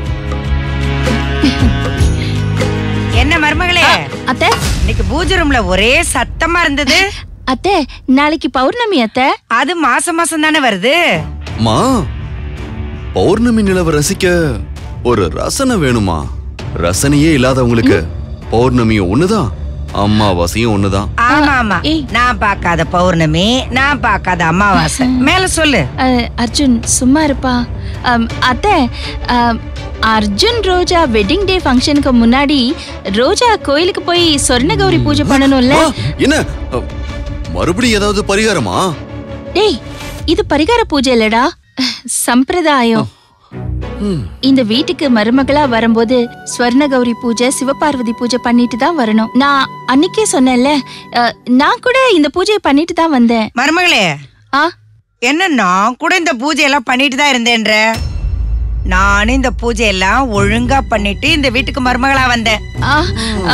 என்ன மருமகளே? அத்தை, இன்னைக்கு பூஜை ரூம்ல ஒரே சத்தமா இருந்தது. அத்தை, நாளைக்கு பௌர்ணமி அத்தை. அது மாசம் மாசம் தானே வருது. மா, பௌர்ணமி நிலவை ரசிக்க ஒரு ரசனை வேணுமா? ரசனையே இல்லாதவங்களுக்கு பௌர்ணமியும் ஒண்ணுதான், அமாவாசையும் ஒண்ணுதான். ஆமா ஆமா, நான் பார்க்காத பௌர்ணமி, நான் பார்க்காத அமாவாசை. மேல சொல்லு. அர்ஜுன் சும்மா இருப்பா. அத்தை, அர்ஜுன் ரோஜா வெட்டிங் டே ஃபங்க்ஷனுக்கு முன்னாடி ரோஜா கோயிலுக்கு போய் சொர்ண கௌரி பூஜை பண்ணணும்ல. என்ன மறுபடியும் ஏதாவது பரிகாரமா? டேய், இது பரிகார பூஜை இல்லடா, சம்பிரதாயம். இந்த வீட்டுக்கு மருமகளா வரும்போது ஸ்வர்ண கௌரி பூஜை, சிவபார்வதி பூஜை பண்ணிட்டு தான் வரணும். நான் அன்னைக்கே சொன்னேன்ல, அஹ், நான் கூட இந்த பூஜையை பண்ணிட்டு தான் வந்தேன். மருமகளே, ஆ என்ன நான் கூட இந்த பூஜையெல்லாம் பண்ணிட்டு தான் இருந்தேன்ற? நானும் இந்த பூஜையெல்லாம் ஒழுங்கா பண்ணிட்டு இந்த வீட்டுக்கு மருமகளா வந்தேன். ஆ, ஆ,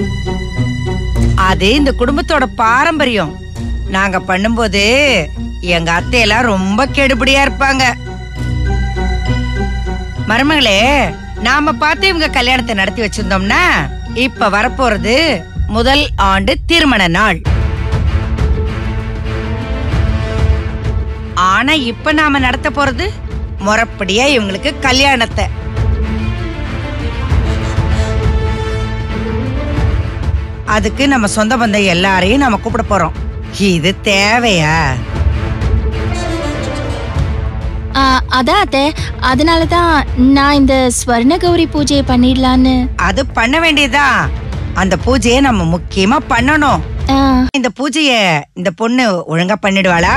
அது இந்த குடும்பத்தோட பாரம்பரியம். நாங்க பண்ணும்போது எங்க அத்தையெல்லாம் ரொம்ப கெடுபடியா இருப்பாங்க. மருமகளே, நாம பார்த்து இவங்க கல்யாணத்தை நடத்தி வச்சிருந்தோம்னா இப்ப வரப்போறது முதல் ஆண்டு திருமண நாள். ஆனா இப்ப நாம நடத்த போறது முறைப்படியா இவங்களுக்கு கல்யாணத்தை. அதுக்கு நம்ம சொந்த பந்தம் எல்லாரையும் நம்ம கூப்பிட போறோம். இது தேவையா? ஆ, அதான் அத்தை, அதனாலதான் நான் இந்த ஸ்வர்ண கௌரி பூஜையை பண்ணிடலான்னு. அது பண்ண வேண்டியதா. அந்த பூஜையை நம்ம முக்கியமா பண்ணணும். ஆ, இந்த பூஜைய இந்த பொண்ணு ஒழுங்கா பண்ணிடுவாளா?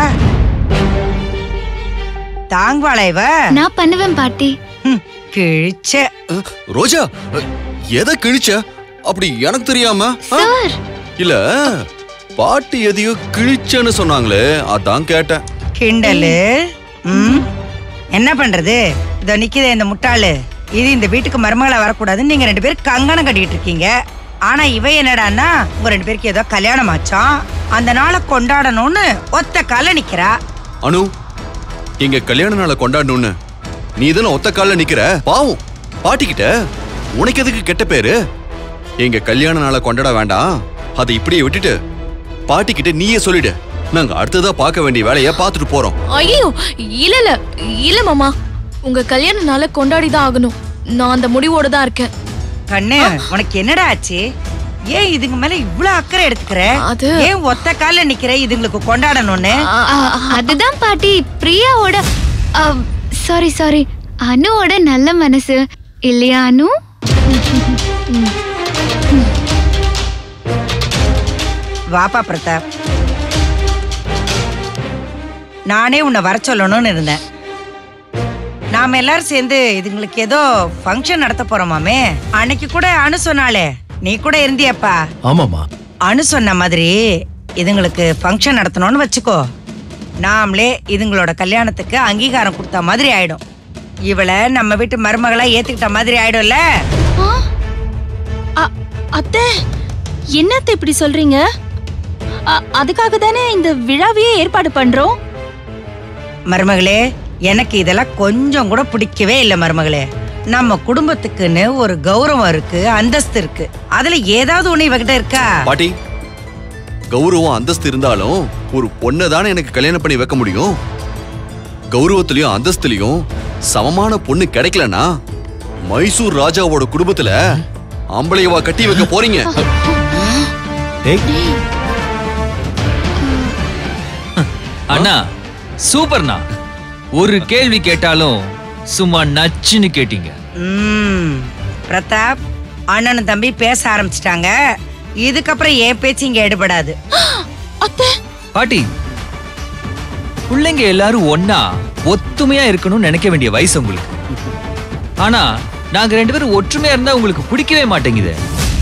தாங்குவாளா இவ? நான் பண்ணுவேன் பாட்டி. ஹம், கிழிச்ச. அஹ், ரோஜா அஹ், எதை கிழிச்ச? அப்படி எனக்கு தெரியாம ஆ? சார், இல்ல பாட்டி எதையோ கிழிச்சன்னு சொன்னாங்களே, அதான் கேட்டேன். கிண்டலு. ம், என்ன பண்றது? இதோ நிக்குதே இந்த முட்டாளு. இது இந்த வீட்டுக்கு மருமகளா வரக்கூடாதுன்னு நீங்க ரெண்டு பேரும் கங்கணம் கட்டிட்டு இருக்கீங்க. ஆனா இவ என்னடான்னா, உங்க ரெண்டு பேருக்கு ஏதோ கல்யாணம் ஆச்சாம், அந்த நாளை கொண்டாடணும்னு ஒத்த கால நிக்கிறா. அனு, எங்க கல்யாண நாளை கொண்டாடணும்னு நீ தானே ஒத்த கால்ல நிக்கிற. பாவம் பாட்டிக்கிட்ட உனக்கு எதுக்கு கெட்ட பேரு? எங்க கல்யாண நாளை கொண்டாட வேண்டாம், அதை இப்படியே விட்டுட்டு பாட்டிக்கிட்ட நீயே சொல்லிடு. நாங்க அடுத்ததா பார்க்க வேண்டிய வேலைய பார்த்துட்டு போறோம். ஐயோ, இல்ல இல்ல இல்ல மாமா, உங்க கல்யாண நாளை கொண்டாடி தான் ஆகணும். நான் அந்த முடிவோட தான் இருக்கேன். கண்ணு, உனக்கு என்னடா ஆச்சு? ஏன் இதுங்க மேல இவ்வளவு அக்கறை எடுத்துக்கிற? அது ஏன் ஒத்த கால்ல நிக்கிற இதுங்களுக்கு கொண்டாடணும்னு? ஆ, அதுதான் பாட்டி, பிரியாவோட சாரி சாரி அனுவோட நல்ல மனசு இல்லையா அனு? வாப்பா பிரதாப், நானே உன்னை வர சொல்லணும்னு இருந்தேன். நாம எல்லாரும் சேர்ந்து இதுங்களுக்கு ஏதோ ஃபங்க்ஷன் நடத்த போறோமாமே. அன்னைக்கு கூட அனு சொன்னாலே, நீ கூட இருந்தியப்பா. ஆமாமா. அனு சொன்ன மாதிரி இதுங்களுக்கு ஃபங்க்ஷன் நடத்தணும்னு வச்சுக்கோ. நாமளே இதுங்களோட கல்யாணத்துக்கு அங்கீகாரம் கொடுத்த மாதிரி ஆயிடும். இவளை நம்ம வீட்டு மருமகளா ஏத்துக்கிட்ட மாதிரி ஆயிடும்ல. அ- அத்தை, என்னத்த இப்படி சொல்றீங்க? அ- அதுக்காக தானே இந்த விழாவையே ஏற்பாடு பண்றோம். மருமகளே, எனக்கு இதெல்லாம் கொஞ்சம் கூட பிடிக்கவே இல்லை மருமகளே. நம்ம குடும்பத்துக்குன்னு ஒரு கௌரவம் இருக்கு, அந்தஸ்து இருக்கு. அதுல ஏதாவது ஒண்ணு இவகிட்ட இருக்கா? பாட்டி, கௌரவம் அந்தஸ்து இருந்தாலும் ஒரு பொண்ணை தானே எனக்கு கல்யாணம் பண்ணி வைக்க முடியும். கௌரவத்திலயும் அந்தஸ்துலயும் சமமான பொண்ணு கிடைக்கலனா மைசூர் ராஜாவோட குடும்பத்துல ஆம்பளையவா கட்டி வைக்க போறீங்க? அண்ணா சூப்பர்ண்ணா. ஒரு கேள்வி கேட்டாலும் சும்மா நச்சுன்னு கேட்டீங்க. ம், பிரதாப், அண்ணனும் தம்பி பேச ஆரம்பிச்சிட்டாங்க. இதுக்கப்புறம் என் பேச்சு இங்க எடுபடாது. பாட்டி, பிள்ளைங்க எல்லாரும் ஒன்னா ஒத்துமையா இருக்கணும்னு நினைக்க வேண்டிய வயசு உங்களுக்கு. ஆனா நாங்க ரெண்டு பேரும் ஒற்றுமையா இருந்தா உங்களுக்கு பிடிக்கவே மாட்டேங்குது.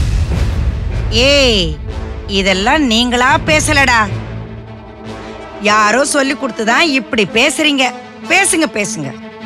ஏய், இதெல்லாம் நீங்களா பேசலடா, யாரோ சொல்லி கொடுத்துதான் இப்படி பேசுறீங்க. பேசுங்க பேசுங்க.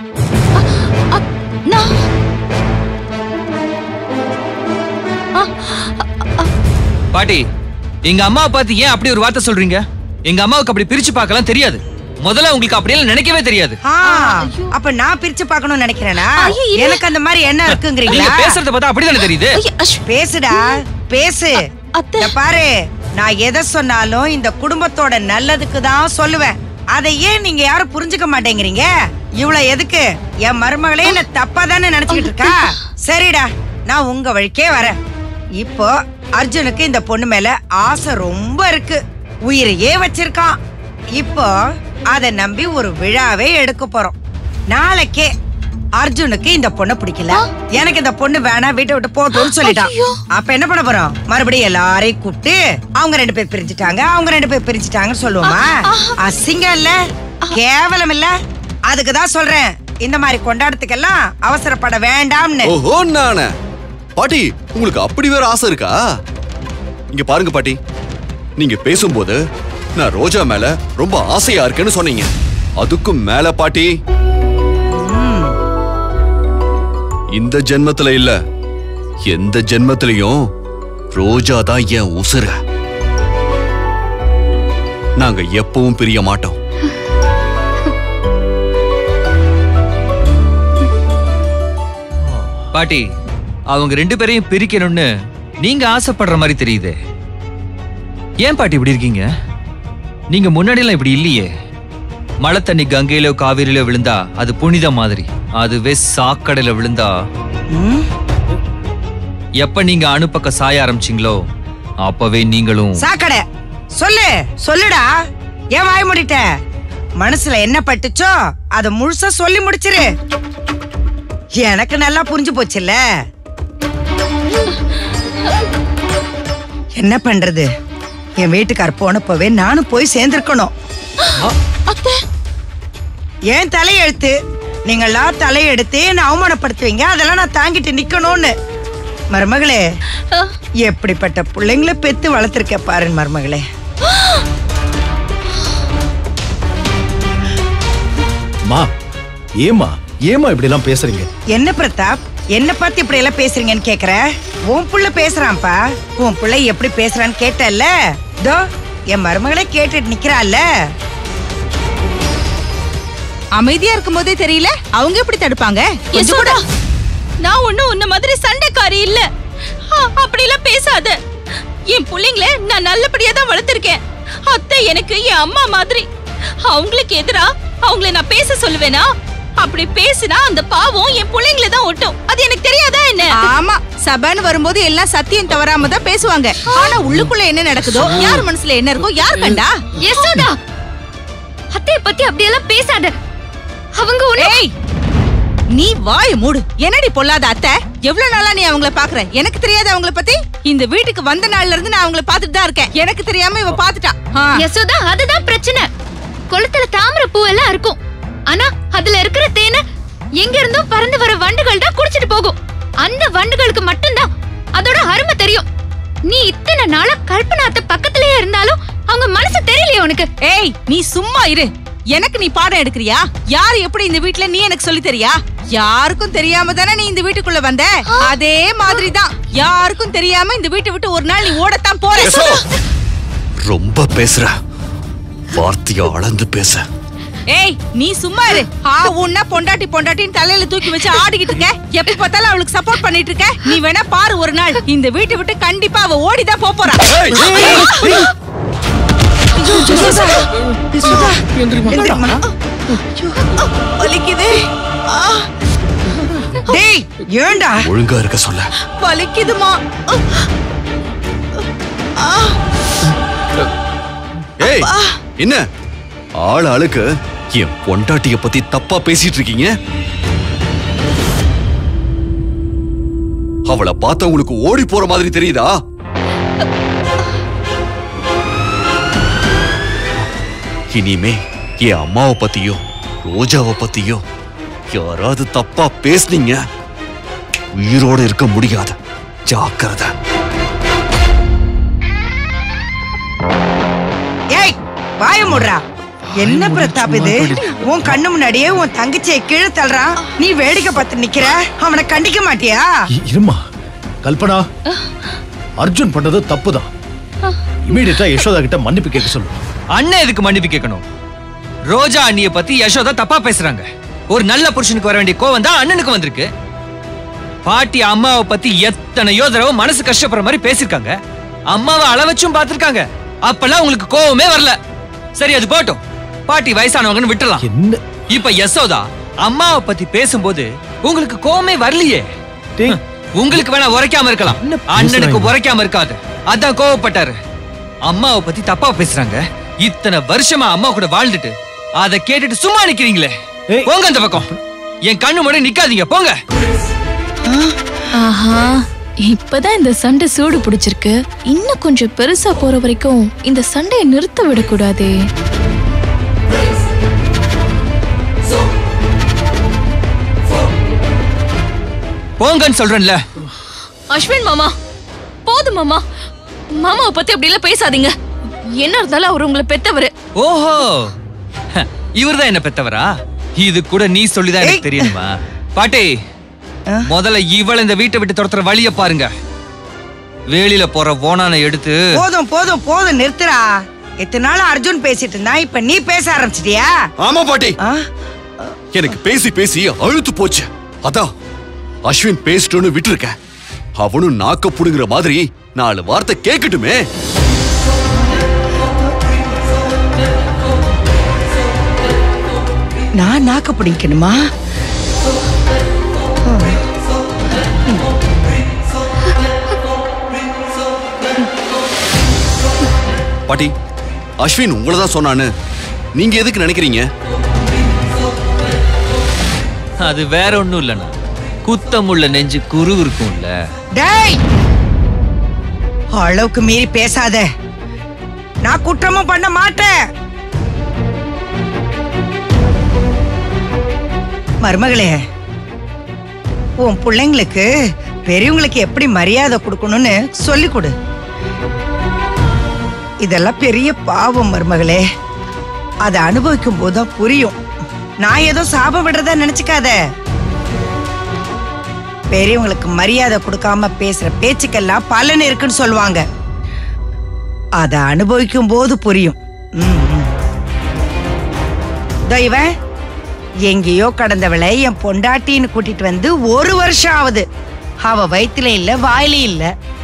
பாட்டி, எங்க அம்மாவை பார்த்து ஏன் அப்படி ஒரு வார்த்தை சொல்றீங்க? எங்க அம்மாவுக்கு அப்படி பிரிச்சு பார்க்கலாம் தெரியாது. முதல்ல உங்களுக்கு அப்படியெல்லாம் நினைக்கவே தெரியாது. ஆ, அப்ப நான் பிரிச்சு பார்க்கணும்னு நினைக்கிறேனா? எனக்கு அந்த மாதிரி என்ன இருக்குங்கிறீங்களா? நீங்க பேசுறத பார்த்தா அப்படிதானே தெரியுது. பேசுடா, பேசு. இத பாரு, நான் எதை சொன்னாலும் இந்த குடும்பத்தோட நல்லதுக்கு தான் சொல்லுவேன். அதை ஏன் நீங்க யாரும் புரிஞ்சுக்க மாட்டேங்கிறீங்க? இவ்வளவு எதுக்கு? என் மருமகளே என்ன தப்பா தானே நினைச்சுக்கிட்டு இருக்கா? சரிடா, நான் உங்க வழிக்கே வரேன். இப்போ அர்ஜுனுக்கு இந்த பொண்ணு மேல ஆசை ரொம்ப இருக்கு, உயிரையே வச்சிருக்கான். இப்போ அதை நம்பி ஒரு விழாவே எடுக்க போறோம். நாளைக்கே அர்ஜுனுக்கு இந்த பொண்ணை பிடிக்கல, எனக்கு இந்த பொண்ணு வேணாம், வீட்டை விட்டு போட்டோம்னு சொல்லிட்டான். அப்ப என்ன பண்ண போறோம்? மறுபடியும் எல்லாரையும் கூப்பிட்டு அவங்க ரெண்டு பேர் பிரிஞ்சுட்டாங்க, அவங்க ரெண்டு பேர் பிரிஞ்சுட்டாங்கன்னு சொல்லுவோமா? அசிங்கம் இல்ல? கேவலம் இல்ல? அதுக்குதான் சொல்றேன் இந்த மாதிரி கொண்டாடத்துக்கெல்லாம் அவசரப்பட வேண்டாம்னு. ஓஹோ நானே பாட்டி, உங்களுக்கு அப்படி வேற ஆசை இருக்கா? இங்க பாருங்க பாட்டி, நீங்க பேசும்போது நான் ரோஜா மேல ரொம்ப ஆசையா இருக்கேன்னு சொன்னீங்க. அதுக்கும் மேல பாட்டி, இந்த ஜென்மத்துல இல்ல எந்த ஜென்மத்திலையும் ரோஜா தான் என் உசுர. நாங்க எப்பவும் பிரிய மாட்டோம். பாட்டி, அவங்க ரெண்டு பேரையும் பிரிக்கணும்னு நீங்க ஆசைப்படுற மாதிரி தெரியுது. ஏன் பாட்டி இப்படி இருக்கீங்க? நீங்க முன்னாடி எல்லாம் இப்படி இல்லையே. மழை தண்ணி கங்கையிலோ காவிரியிலோ விழுந்தா அது புனித மாதிரி, அதுவே சாக்கடையில விழுந்தா எப்ப நீங்க அணுப்பக்க சாய ஆரம்பிச்சீங்களோ அப்பவே நீங்களும் சாக்கடை. சொல்லு சொல்லுடா, ஏன் வாய் மூடிட்ட? மனசுல என்ன பட்டுச்சோ அத முழுசா சொல்லி முடிச்சிரு. எனக்கு நல்லா புரிஞ்சு போச்சுல்ல. என்ன பண்றது, என் வீட்டுக்கார் போனப்பவே நானும் போய் சேர்ந்திருக்கணும். ஏன் தலையெழுத்து, நீங்களா தலையெடுத்து என்ன அவமானப்படுத்துவீங்க, அதெல்லாம் நான் தாங்கிட்டு நிக்கணும்னு. மருமகளே, எப்படிப்பட்ட பிள்ளைங்களை பெத்து வளர்த்திருக்க பாரு மருமகளே. மா, ஏமா ஏமா இப்படி எல்லாம் பேசுறீங்க? என்ன பிரதாப், என்ன பத்தி இப்படி எல்லாம் பேசுறீங்கன்னு கேக்குற? உன் புள்ள பேசுறான்ப்பா. உன் புள்ள எப்படி பேசுறான்னு கேட்டல்ல? தோ என் மருமகளே கேட்டுட்டு நிக்கிறாள்ல. அமைதியா இருக்கும் போதே தெரியல, அவங்க எப்படி தடுப்பாங்க? யசோதா, நான் ஒண்ணும் உன்ன மாதிரி சண்டைக்காரி இல்ல. அப்படி எல்லாம் பேசாத. என் புள்ளைங்களை நான் நல்லபடியா தான் வளர்த்திருக்கேன். அத்தை எனக்கு என் அம்மா மாதிரி. அவங்களுக்கு எதிரா அவங்கள நான் பேச சொல்லுவேனா? அப்படி பேசினா அந்த பாவம் என் புள்ளைங்களை தான் ஒட்டும். அது எனக்கு தெரியாதா என்ன? ஆமா, சபைன்னு வரும்போது எல்லாம் சத்தியம் தவறாம தான் பேசுவாங்க. ஆனா உள்ளுக்குள்ள என்ன நடக்குதோ, யார் மனசுல என்ன இருக்கோ யார் கண்டா? யசோதா, அத்தைய பத்தி அப்படி எல்லாம் பேசாத. அவங்க ஏய், நீ வாய மூடு. என்னடி பொல்லாத அத்தை? எவ்வளவு நாளா நீ அவங்கள பாக்குற? எனக்கு தெரியாது அவங்கள பத்தி. இந்த வீட்டுக்கு வந்த நாள்ல இருந்து நான் அவங்கள பாத்துட்டு தான் இருக்கேன். எனக்கு தெரியாம இவ பாத்துட்டா. யசோதா, அதுதான் பிரச்சனை. குளத்துல தாமரை பூ எல்லாம் இருக்கும், ஆனா அதுல இருக்கிற தேனை எங்க இருந்தோ பறந்து வர வண்டுகள் தான் குடிச்சிட்டு போகும். அந்த வண்டுகளுக்கு மட்டும்தான் அதோட அருமை தெரியும். நீ இத்தனை நாளா கல்பனாத்த பக்கத்திலேயே இருந்தாலும் அவங்க மனசு தெரியலையே உனக்கு. ஏய், நீ சும்மா இரு. எனக்கு நீ பாடம் எடுக்கிறியா? யாரு எப்படி இந்த வீட்டுல நீ எனக்கு சொல்லி தெரியா? யாருக்கும் தெரியாம தானே நீ இந்த வீட்டுக்குள்ள வந்த. அதே மாதிரிதான் யாருக்கும் தெரியாம இந்த வீட்டை விட்டு ஒரு நாள் நீ ஓடத்தான் போற. ரொம்ப பேசுற, வார்த்தைய அளந்து பேச. ஏய், நீ சும்மா இரு. ஆ உன்ன பொண்டாட்டி பொண்டாட்டின்னு தலையில தூக்கி வச்சு ஆடிக்கிட்டு இருக்க. எப்ப பார்த்தாலும் அவளுக்கு சப்போர்ட் பண்ணிட்டு இருக்க. நீ வேணா பாரு, ஒரு நாள் இந்த வீட்டை விட்டு கண்டிப்பா அவ ஓடிதான் போறா. ஒழுங்கா இருக்க சொல்ல. வலிக்குதுமா? ஏய், என்ன ஆள் ஆளுக்கு என் பொண்டாட்டிய பத்தி தப்பா பேசிட்டு இருக்கீங்க? அவளை பார்த்தா உங்களுக்கு ஓடி போற மாதிரி தெரியுதா? இனிமே என் அம்மாவை பத்தியோ ரோஜாவை பத்தியோ யாராவது தப்பா பேசுனீங்க, உயிரோட இருக்க முடியாது. ஜாக்கிரதை. ஏய், வாய மூடுறா. என்ன பிரதாப் இது? உன் கண்ணு முன்னாடியே உன் தங்கச்சியை கீழே தள்ளுறான், நீ வேடிக்கை பார்த்து நிக்கிற. அவனை கண்டிக்க மாட்டியா? இருமா கல்பனா, அர்ஜுன் பண்ணது தப்புதான். இமீடியட்டா யசோதா கிட்ட மன்னிப்பு கேட்க சொல்லு. அண்ணன் எதுக்கு மன்னிப்பு கேட்கணும்? ரோஜா அண்ணிய பத்தி யசோதா தப்பா பேசுறாங்க. ஒரு நல்ல புருஷனுக்கு வர வேண்டிய கோவம் தான் அண்ணனுக்கு வந்திருக்கு. பாட்டி அம்மாவை பத்தி எத்தனையோ தடவை மனசு கஷ்டப்படுற மாதிரி பேசிருக்காங்க. அம்மாவை அளவச்சும் பாத்திருக்காங்க. அப்பெல்லாம் உங்களுக்கு கோவமே வரல. சரி, அது போட்டும். பாட்டி வயசானவங்கன்னு விட்டுலாம். இப்ப யசோதா அம்மாவை பத்தி பேசும்போது உங்களுக்கு கோவமே வரலையே. உங்களுக்கு வேணா உரைக்காம இருக்கலாம், அண்ணனுக்கு உரைக்காம இருக்காது. அதான் கோவப்பட்டாரு. அம்மாவை பத்தி தப்பா பேசுறாங்க. இத்தனை வருஷமா அம்மா கூட வாழ்ந்துட்டு அதை கேட்டுட்டு சும்மா நிக்கிறீங்களே. போங்க அந்த பக்கம். என் கண்ணு முன்னாடி நிக்காதீங்க, போங்க. ஆஹா, இப்பதான் இந்த சண்டை சூடு பிடிச்சிருக்கு. இன்னும் கொஞ்சம் பெருசா போற வரைக்கும் இந்த சண்டையை நிறுத்த விடக்கூடாதே. போங்கன்னு சொல்றேன்ல. அஸ்வின் மாமா போதும் மாமா. மாமாவை பத்தி அப்படி எல்லாம் பேசாதீங்க. என்ன இருந்தாலும் அவர் உங்களை பெத்தவரு. ஓஹோ, இவர்தான் என்ன பெத்தவரா? இது கூட நீ சொல்லிதான் எனக்கு தெரியுமா? பாட்டி, முதல்ல இவள இந்த வீட்டை விட்டு துரத்துற வழிய பாருங்க. வேலியில போற ஓனானை எடுத்து. போதும் போதும் போதும் நிறுத்துறா. எத்தனை நாள் அர்ஜுன் பேசிட்டு இருந்தா, இப்ப நீ பேச ஆரம்பிச்சிட்டியா? ஆமா பாட்டி, எனக்கு பேசி பேசி அழுத்து போச்சு. அதான் அஸ்வின் பேசிட்டோன்னு விட்டுருக்க. அவனும் நாக்க புடுங்குற மாதிரி நாலு வார்த்தை கேட்கட்டுமே. நான் நாக்க பிடிக்கணுமா? பாட்டி, அஸ்வின் உங்களை தான் சொன்னான்னு நீங்க எதுக்கு நினைக்கிறீங்க? அது வேற ஒண்ணும் இல்லண்ணா, குத்தமுள்ள நெஞ்சு குரு இருக்கும்ல. டேய், அளவுக்கு மீறி பேசாத. நான் குற்றமும் பண்ண மாட்டேன். மருமகளே, உன் பிள்ளைங்களுக்கு பெரியவங்களுக்கு எப்படி மரியாதை கொடுக்கணும்னு சொல்லி கொடு. இதெல்லாம் பெரிய பாவம் மருமகளே. அதை அனுபவிக்கும் போதுதான் புரியும். நான் ஏதோ சாபம் விடுறதா நினைச்சுக்காத. பெரியவங்களுக்கு மரியாதை கொடுக்காம பேசுற பேச்சுக்கெல்லாம் பலன் இருக்குன்னு சொல்லுவாங்க. அதை அனுபவிக்கும் போது புரியும். இவன் எங்கேயோ கடந்தவளை என் பொண்டாட்டின்னு கூட்டிட்டு வந்து ஒரு வருஷம் ஆகுது. அவ வயிற்றுல இல்ல, வாயில இல்ல.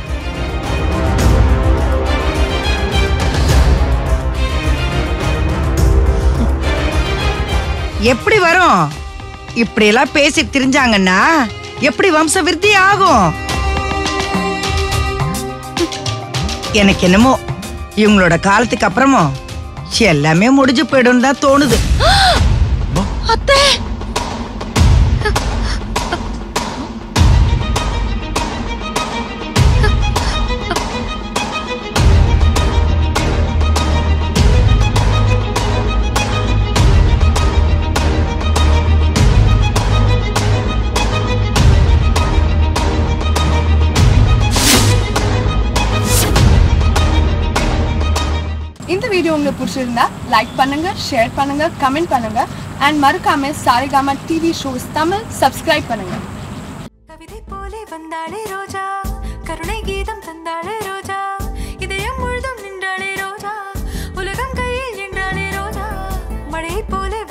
எப்படி வரும்? இப்படி எல்லாம் பேசி திரிஞ்சாங்கன்னா எப்படி வம்ச விருத்தி ஆகும்? எனக்கு என்னமோ இவங்களோட காலத்துக்கு அப்புறமும் எல்லாமே முடிஞ்சு போயிடும் தான் தோணுது. அத்தை, இந்த வீடியோ உங்களுக்கு பிடிச்சிருந்தா லைக் பண்ணுங்க, ஷேர் பண்ணுங்க, கமெண்ட் பண்ணுங்க and மறக்காம Saregama TV shows Tamil subscribe பண்ணுங்க. கவிதை போலே வந்தாளே ரோஜா, கருணை கீதம் தந்தாளே ரோஜா, இதயம் முழுதும் நின்றாளே ரோஜா, உலகம் கையில் நின்றாளே ரோஜா, மழை போலே